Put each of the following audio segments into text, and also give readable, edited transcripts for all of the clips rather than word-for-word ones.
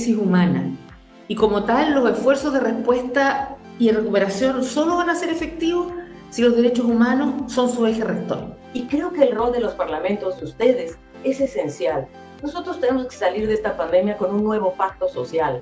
crisis humana. Y como tal, los esfuerzos de respuesta y recuperación solo van a ser efectivos si los derechos humanos son su eje rector. Y creo que el rol de los parlamentos de ustedes es esencial. Nosotros tenemos que salir de esta pandemia con un nuevo pacto social.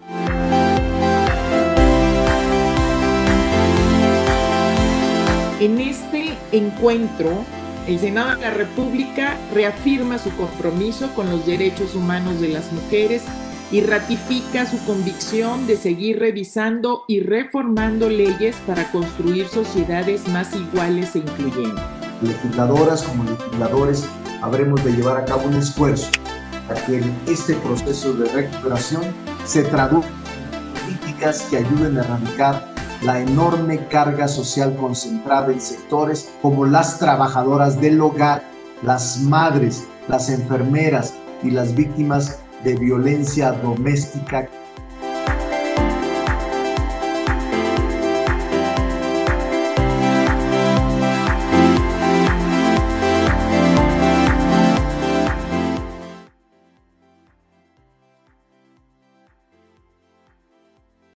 En este encuentro, el Senado de la República reafirma su compromiso con los derechos humanos de las mujeres y ratifica su convicción de seguir revisando y reformando leyes para construir sociedades más iguales e incluyentes. Legisladoras como legisladores habremos de llevar a cabo un esfuerzo para que este proceso de recuperación se traduzca en políticas que ayuden a erradicar la enorme carga social concentrada en sectores como las trabajadoras del hogar, las madres, las enfermeras y las víctimas de violencia doméstica.